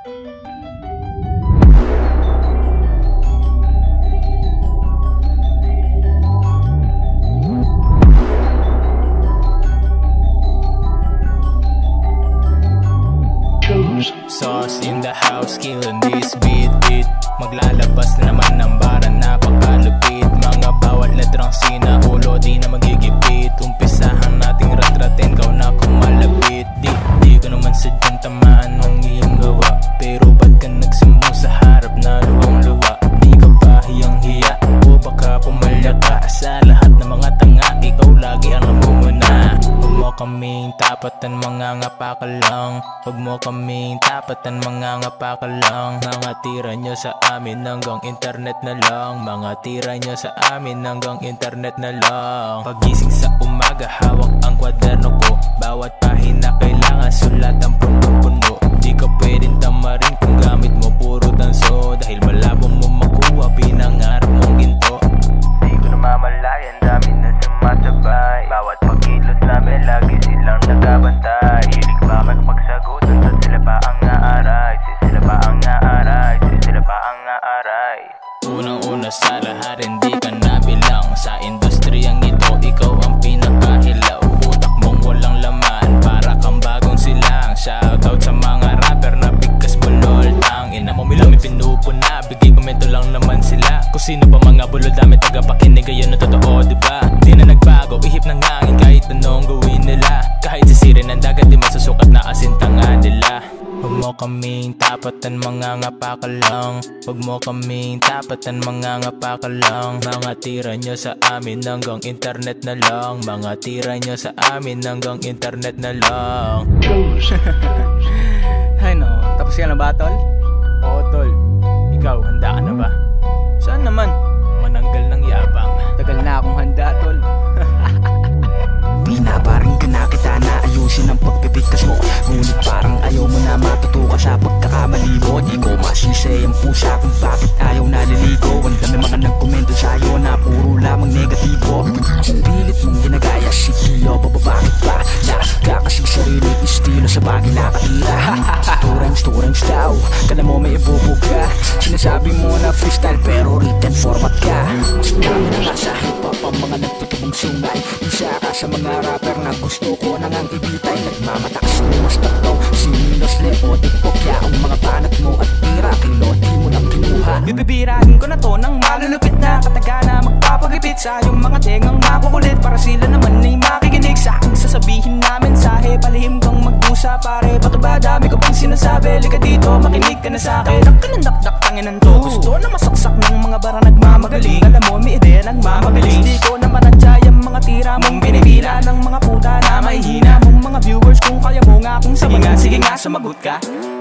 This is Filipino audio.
Sauce in the house, killing this beat. Maglalabas na naman ng bara, napakalupit. Mga bawat letrang sinaulo, di na magigipit. Umpisahan nating ratratin, kau na kumalapit. Di ko naman sadyang tamaan ng iyong gawa, pero ba't ka nagsumbo sa harap na luwang-luwa? Di ka ba hiyang-hiya o baka pumalya ka? Sa lahat ng mga tanga, ikaw lagi ang namumuna. Huwag mo kaming tapatan, mga ngapa ka lang. Huwag mo kaming tapatan, mga ngapa ka lang. Mga tira nyo sa amin hanggang internet na lang. Mga tira nyo sa amin hanggang internet na lang. Pagising sa umaga, hawak ang kwaderno ko. Bawat pahina kailangan sulatan punong-puno. Di ka pwedeng tamarin kung gamit mo puro tanso, dahil malabo mo makuha pinangarap mong ginto. Di ko namamalayan, dami na sumasabay. Bawat pagkilos namin, lagi silang nagabantay. Hilig pa magpagsagutan, sa sila pa ang aaray. Sila pa ang aaray, sila pa ang aaray. Unang-una sa lahat, hindi ka nabilang. Sa industriyang ito, ikaw ang pinakahilaw. Utak mong walang laman, para kang bagong silang. Shoutout sa mga rapper na bigkas bulol. Tangina mo, may pinupuna, bigay komento lang naman sila. Kung sino ba mga bulol, dami tagapakinig, ayun na totoo, diba? Di na nagbago, ihip ng hangin kahit anong gawin nila. Kahit sisirin ng dagat, di masusukat na asintangan nila. Huwag mo kaming tapatan, mga ngapa ka lang. Huwag mo kaming tapatan, mga ngapa ka lang. Mga tira nyo sa amin hanggang internet na lang. Mga tira nyo sa amin hanggang internet na lang. Ay no, tapos ka na ba, tol? Oo, tol. Ikaw, handa ka na ba? Saan naman? Mananggal ng yabang. Tagal na akong handa, tol. Pinaparing ka na kita na ayusin ang pagpipigkas mo, ngunit parang ayaw mo na matutuka sa pagkakamali mo. Di ko masisay ang pusa kung bakit ayaw naliligo. Ang dami mga nagkomento sa'yo na puro lamang negatibo. Pilit mong ginagaya, sikilo, bababakit pa? Nakakasing sarili, estilo sa bagay nakatira. Two rhymes daw, kala mo may ibubog ka. Sinasabi mo na freestyle pero written format ka. Mas dami na nasa hip-hop ang mga nagtutubong sungay. Isa ka sa mga rapper na gusto ko nang ang ibitay. Nagmamatak sinumas tatlong sinilos leo tikpok. Yaong mga banat mo at tira, kiloti mo lang kinuha. Bibibirahin ko na to ng malulupit na kataga na magpapagipit sa yung mga tengang makukulit. Para sila naman ay makikinig sa aking sasabihin na mensahe. Palihim kang magdusa pare, bato ba dami ko pang sinasabi? Lika dito, makinig ka na sa'kin. Dakdak ka ng dakdak, tanginan to. Gusto na masaksak ng mga bara nagmamagaling. Alam mo, may ideya nagmamagaling. Di ko naman nandiyan yung mga tira mong binibila ng mga puta na may hina mong mga viewers. Kung kaya mo nga kung sabihin, sige nga sumagot ka.